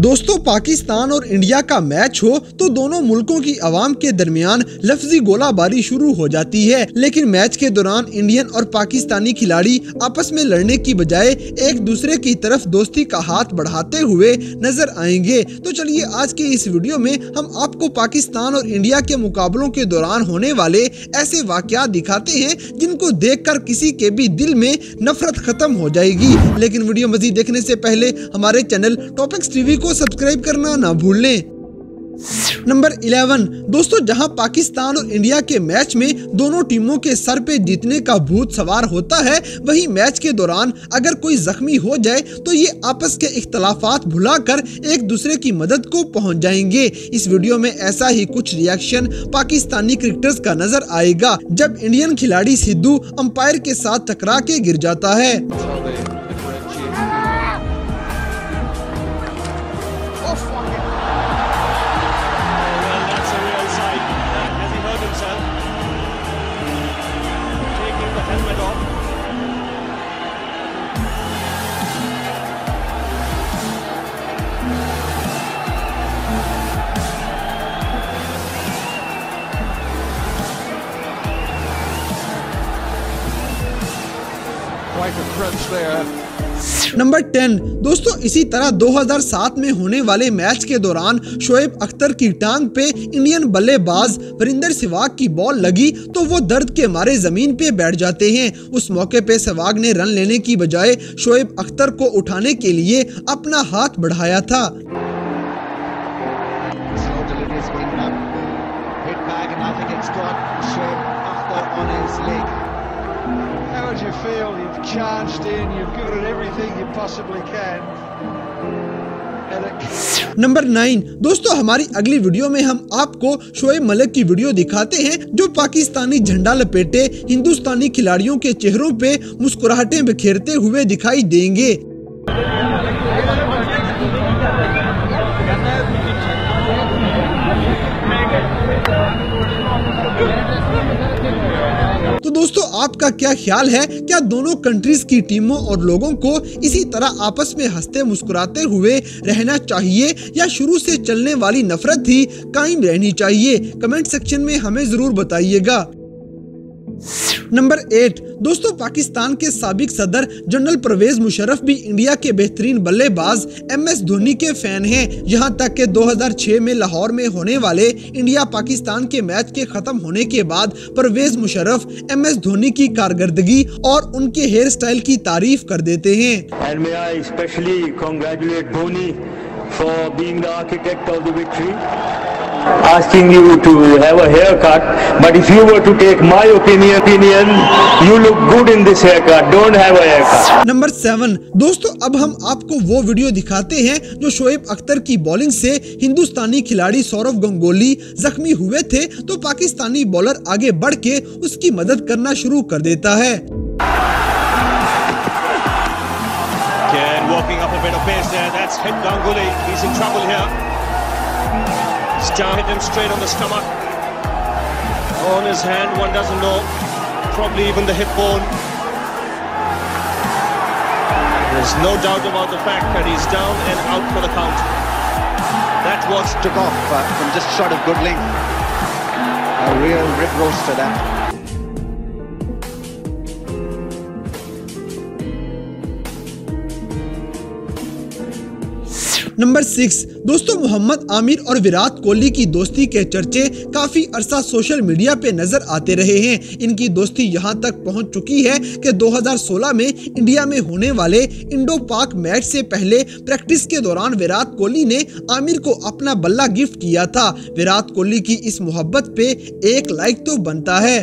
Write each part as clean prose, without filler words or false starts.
दोस्तों, पाकिस्तान और इंडिया का मैच हो तो दोनों मुल्कों की आवाम के दरमियान लफ्जी गोलाबारी शुरू हो जाती है, लेकिन मैच के दौरान इंडियन और पाकिस्तानी खिलाड़ी आपस में लड़ने की बजाय एक दूसरे की तरफ दोस्ती का हाथ बढ़ाते हुए नजर आएंगे। तो चलिए आज के इस वीडियो में हम आपको पाकिस्तान और इंडिया के मुकाबलों के दौरान होने वाले ऐसे वाकयात दिखाते हैं जिनको देखकर किसी के भी दिल में नफरत खत्म हो जाएगी। लेकिन वीडियो मजीद देखने से पहले हमारे चैनल टॉपिक्स टीवी को सब्सक्राइब करना ना भूलें। नंबर 11 दोस्तों, जहां पाकिस्तान और इंडिया के मैच में दोनों टीमों के सर पे जीतने का भूत सवार होता है, वहीं मैच के दौरान अगर कोई जख्मी हो जाए तो ये आपस के इख्तलाफात भुलाकर एक दूसरे की मदद को पहुंच जाएंगे। इस वीडियो में ऐसा ही कुछ रिएक्शन पाकिस्तानी क्रिकेटर्स का नजर आएगा जब इंडियन खिलाड़ी सिद्धू अंपायर के साथ टकरा के गिर जाता है। नंबर 10 दोस्तों, इसी तरह 2007 में होने वाले मैच के दौरान शोएब अख्तर की टांग पे इंडियन बल्लेबाज वरिंदर सहवाग की बॉल लगी तो वो दर्द के मारे जमीन पे बैठ जाते हैं। उस मौके पे सहवाग ने रन लेने की बजाय शोएब अख्तर को उठाने के लिए अपना हाथ बढ़ाया था। You feel you've charged in, you've given it everything you possibly can. Number 9 दोस्तों, हमारी अगली वीडियो में हम आपको शोएब मलिक की वीडियो दिखाते हैं जो पाकिस्तानी झंडा लपेटे हिंदुस्तानी खिलाड़ियों के चेहरों पे मुस्कुराहटें बिखेरते हुए दिखाई देंगे। तो दोस्तों, आपका क्या ख्याल है, क्या दोनों कंट्रीज की टीमों और लोगों को इसी तरह आपस में हंसते मुस्कुराते हुए रहना चाहिए या शुरू से चलने वाली नफरत ही कायम रहनी चाहिए? कमेंट सेक्शन में हमें जरूर बताइएगा। नंबर 8 दोस्तों, पाकिस्तान के साबिक सदर जनरल परवेज मुशर्रफ भी इंडिया के बेहतरीन बल्लेबाज MS धोनी के फैन हैं। यहां तक कि 2006 में लाहौर में होने वाले इंडिया पाकिस्तान के मैच के खत्म होने के बाद परवेज मुशर्रफ MS धोनी की कारकर्दगी और उनके हेयर स्टाइल की तारीफ कर देते हैं। And may I especially congratulate Dhoni for being the architect of the victory. Asking you to have a haircut, but if you were to take my opinion, you look good in this haircut. Don't have a haircut. Number 7 दोस्तों, अब हम आपको वो video दिखाते हैं जो शोएब अख्तर की bowling से हिंदुस्तानी खिलाड़ी सौरव गंगोली जख्मी हुए थे तो पाकिस्तानी बॉलर आगे बढ़ के उसकी मदद करना शुरू कर देता है। Walking up a bit of pace there, that's hit Ganguly. He's in trouble here. Star hit him straight on the stomach. On his hand, one doesn't know. Probably even the hip bone. There's no doubt about the fact that he's down and out for the count. That was took off from just short of good length. A real rip roaster that. Number 6 दोस्तों, मोहम्मद आमिर और विराट कोहली की दोस्ती के चर्चे काफी अरसा social media पे नजर आते रहे हैं। इनकी दोस्ती यहां तक पहुंच चुकी है कि 2016 में इंडिया में होने वाले इंडो पाक मैच से पहले प्रैक्टिस के दौरान विराट कोहली ने आमिर को अपना बल्ला गिफ्ट किया था। विराट कोहली की इस मोहब्बत पे एक लाइक तो बनता है।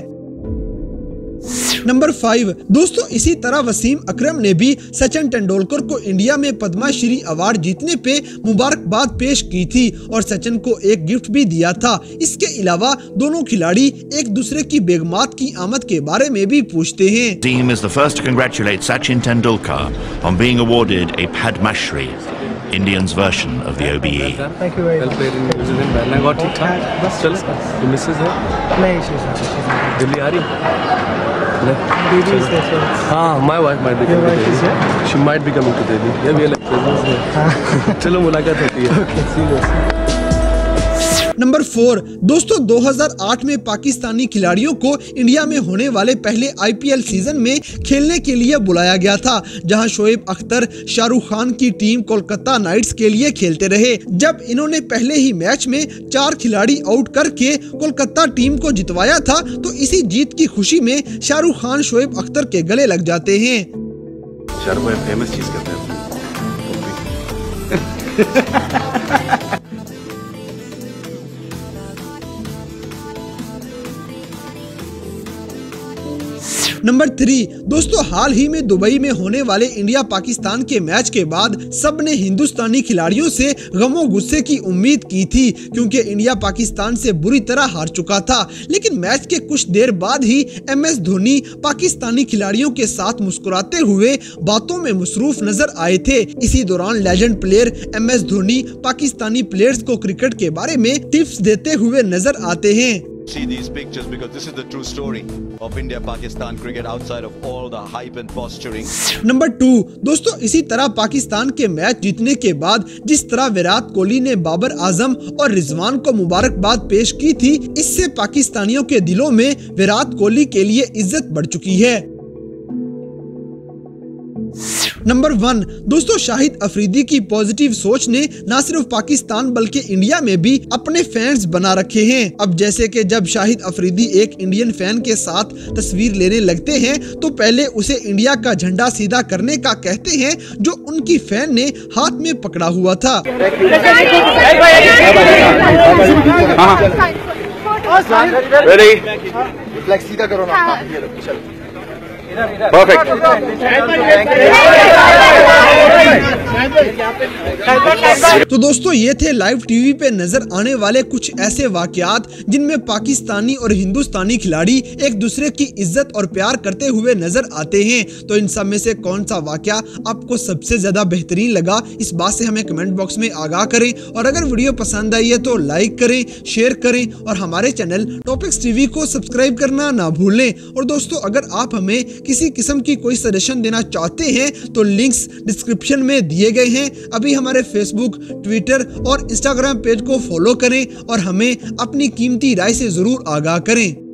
नंबर 5 दोस्तों, इसी तरह वसीम अकरम ने भी सचिन तेंदुलकर को इंडिया में पद्मा श्री अवार्ड जीतने पे मुबारकबाद पेश की थी और सचिन को एक गिफ्ट भी दिया था। इसके अलावा दोनों खिलाड़ी एक दूसरे की बेगमात की आमद के बारे में भी पूछते हैं। Team is the first to congratulate Sachin Tendulkar on being awarded a Padma Shri, Indians version of the OBE. Thank you very much. Well played in New Zealand. बैलना got ठीक ठाक. बस चल. ये मिसेज है? नहीं, दिल्ली आ रही? Baby is there. हाँ, my wife might be coming to Delhi. She might be coming to Delhi. Yeah, we are like चलो मुलाकात होती है। नंबर 4 दोस्तों 2008 में पाकिस्तानी खिलाड़ियों को इंडिया में होने वाले पहले आईपीएल सीजन में खेलने के लिए बुलाया गया था, जहां शोएब अख्तर शाहरुख खान की टीम कोलकाता नाइट्स के लिए खेलते रहे। जब इन्होंने पहले ही मैच में 4 खिलाड़ी आउट करके कोलकाता टीम को जितवाया था, तो इसी जीत की खुशी में शाहरुख खान शोएब अख्तर के गले लग जाते हैं। शाहरुख भाई फेमस चीज करते हैं। नंबर 3 दोस्तों हाल ही में दुबई में होने वाले इंडिया पाकिस्तान के मैच के बाद सबने हिंदुस्तानी खिलाड़ियों से गमो गुस्से की उम्मीद की थी, क्योंकि इंडिया पाकिस्तान से बुरी तरह हार चुका था। लेकिन मैच के कुछ देर बाद ही MS धोनी पाकिस्तानी खिलाड़ियों के साथ मुस्कुराते हुए बातों में मसरूफ नजर आए थे। इसी दौरान legend player MS Dhoni Pakistani players को क्रिकेट के बारे में टिप्स देते हुए नजर आते हैं। See these pictures because this is the true story of India-Pakistan cricket outside of all the hype and posturing. Number 2 दोस्तों इसी तरह पाकिस्तान के मैच जीतने के बाद जिस तरह विराट कोहली ने बाबर आजम और रिजवान को मुबारकबाद पेश की थी, इससे पाकिस्तानियों के दिलों में विराट कोहली के लिए इज्जत बढ़ चुकी है। नंबर 1 दोस्तों शाहिद अफरीदी की पॉजिटिव सोच ने न सिर्फ पाकिस्तान बल्कि इंडिया में भी अपने फैंस बना रखे हैं। अब जैसे कि जब शाहिद अफरीदी एक इंडियन फैन के साथ तस्वीर लेने लगते हैं तो पहले उसे इंडिया का झंडा सीधा करने का कहते हैं, जो उनकी फैन ने हाथ में पकड़ा हुआ था। सीधा करो ना। तो दोस्तों ये थे लाइव टीवी पे नजर आने वाले कुछ ऐसे वाकयात जिनमें पाकिस्तानी और हिंदुस्तानी खिलाड़ी एक दूसरे की इज्जत और प्यार करते हुए नजर आते हैं। तो इन सब में से कौन सा वाकया आपको सबसे ज्यादा बेहतरीन लगा, इस बात से हमें कमेंट बॉक्स में आगाह करें। और अगर वीडियो पसंद आई है तो लाइक करें, शेयर करें और हमारे चैनल टॉपिक्स टीवी को सब्सक्राइब करना ना भूलें। और दोस्तों अगर आप हमें किसी किस्म की कोई सजेशन देना चाहते हैं तो लिंक्स डिस्क्रिप्शन में दिए गए हैं। अभी हमारे फेसबुक, ट्विटर और इंस्टाग्राम पेज को फॉलो करें और हमें अपनी कीमती राय से जरूर आगाह करें।